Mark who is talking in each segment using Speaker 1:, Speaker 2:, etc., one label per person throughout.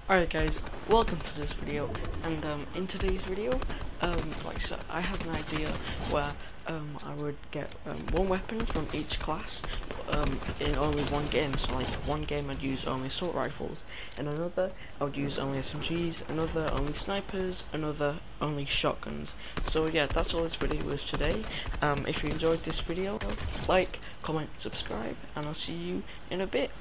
Speaker 1: Alright guys, welcome to this video, and in today's video, so I have an idea where I would get one weapon from each class in only one game. So like one game I'd use only assault rifles, and another I would use only SMGs, another only snipers, another only shotguns. So yeah, that's all this video is today. If you enjoyed this video, like, comment, subscribe, and I'll see you in a bit.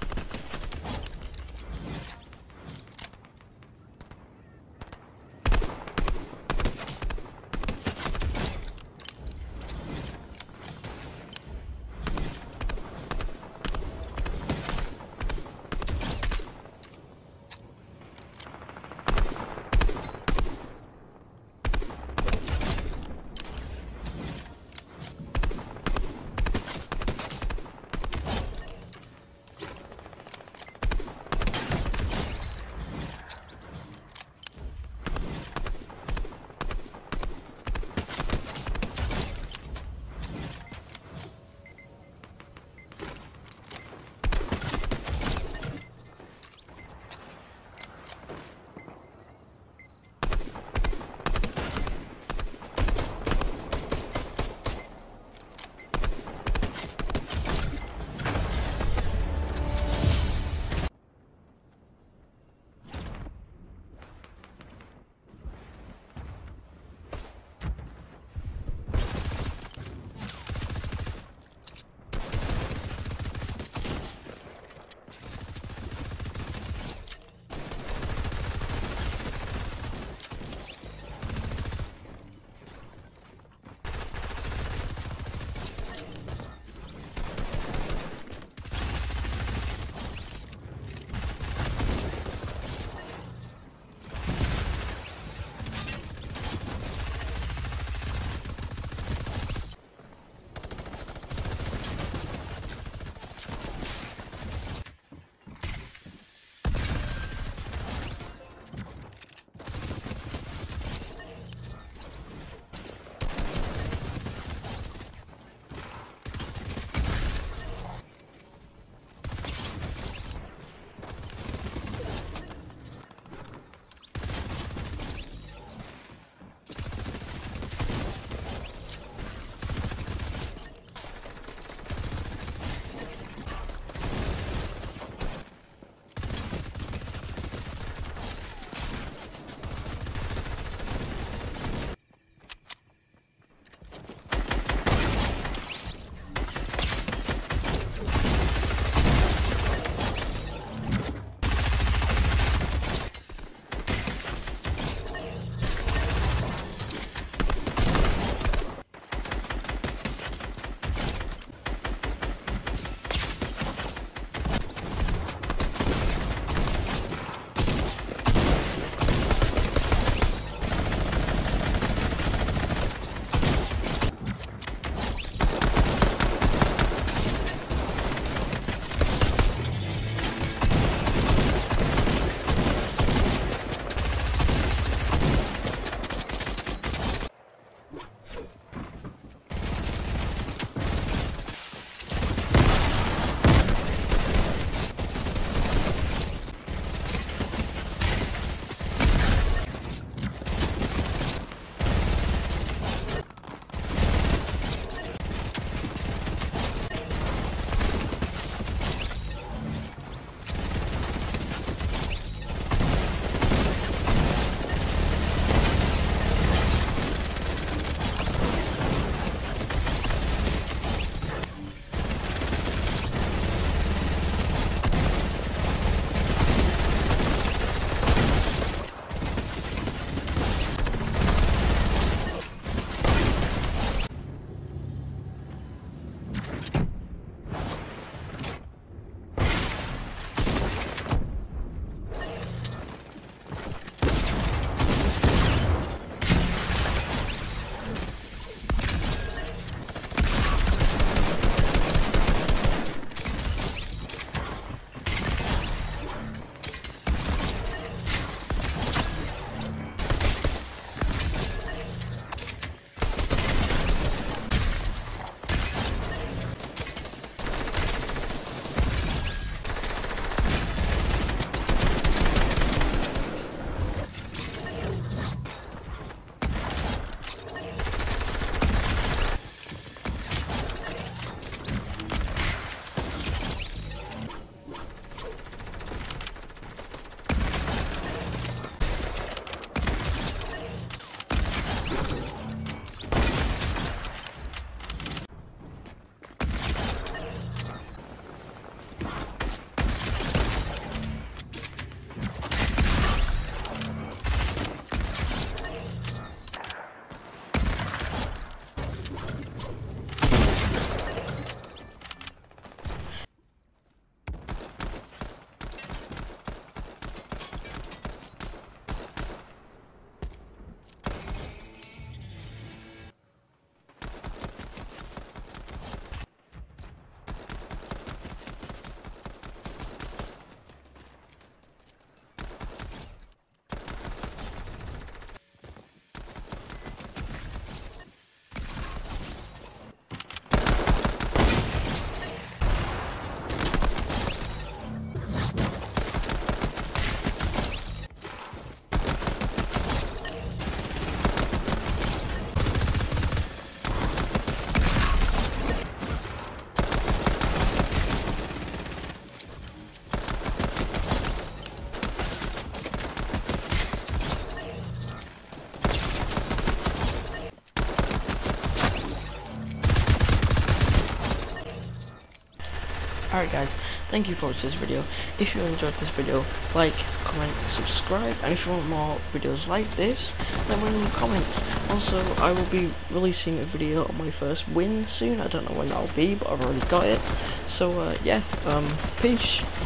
Speaker 1: Alright guys, thank you for watching this video. If you enjoyed this video, like, comment, subscribe, and if you want more videos like this, then leave in the comments. Also, I will be releasing a video on my first win soon. I don't know when that'll be, but I've already got it. So yeah, peace.